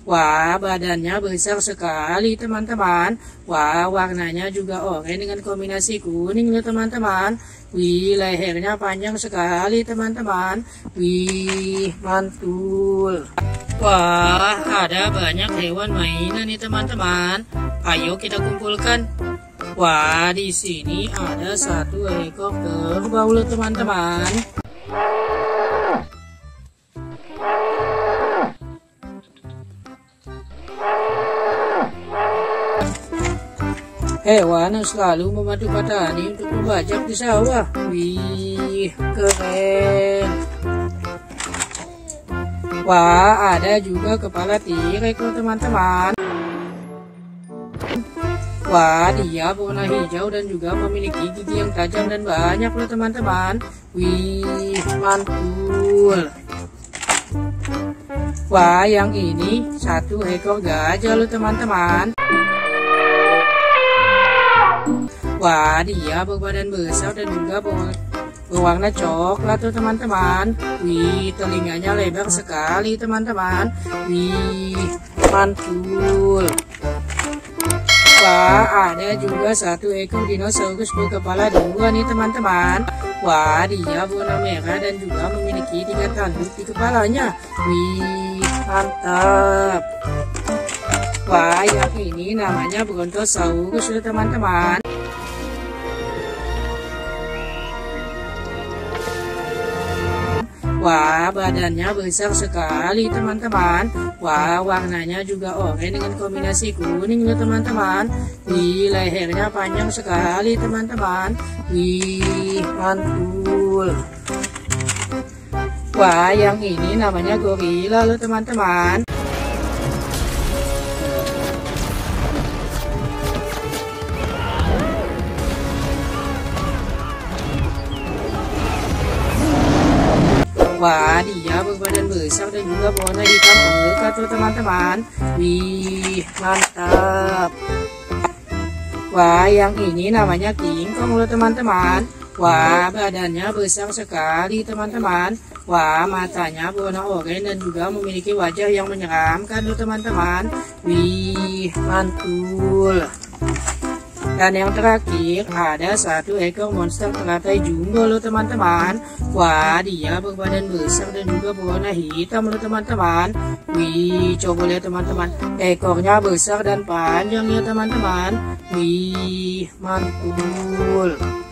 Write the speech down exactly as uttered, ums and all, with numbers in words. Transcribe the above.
Wah, badannya besar sekali teman-teman. Wah, warnanya juga oranye dengan kombinasi kuning loh teman-teman. Wih, lehernya panjang sekali teman-teman. Wih, mantul. Wah, ada banyak hewan mainan nih teman-teman. Ayo kita kumpulkan. Wah, di sini ada satu ekor kerbau loh teman-teman. Hewan yang selalu membantu petani untuk membajak di sawah. Wih, keren. Wah, ada juga kepala T-Rex loh teman-teman. Wah, dia berwarna hijau dan juga memiliki gigi yang tajam dan banyak loh teman-teman. Wih, mantul. Wah, yang ini satu ekor gajah loh teman-teman. Wah, dia berbadan besar dan juga berwarna coklat tuh teman-teman. Wih, telinganya lebar sekali teman-teman. Wih, mantul. Wah, ada juga satu ekor dinosaurus berkepala dua nih teman-teman. Wah, dia berwarna merah dan juga memiliki tiga tanduk di kepalanya. Wih, mantap. Wah, yang ini namanya Brontosaurus loh teman-teman. Wah, badannya besar sekali teman-teman. Wah, warnanya juga oranye dengan kombinasi kuning loh teman-teman. Wih, lehernya panjang sekali teman-teman. Wih, mantul. Wah, yang ini namanya gorila loh teman-teman. Wah, dia berbadan besar dan juga berwarna hitam pekat tuh teman-teman. Wih, mantap. Wah, yang ini namanya King Kong loh teman-teman. Wah, badannya besar sekali teman-teman. Wah, matanya berwarna oranye dan juga memiliki wajah yang menyeramkan loh teman-teman. Wih, mantul. Dan yang terakhir ada satu ekor monster teratai jumbo loh teman-teman. Wah, dia berbadan besar dan juga berwarna hitam loh teman-teman. Wih, coba lihat teman-teman. Ekornya besar dan panjang ya teman-teman. Wih, mantul.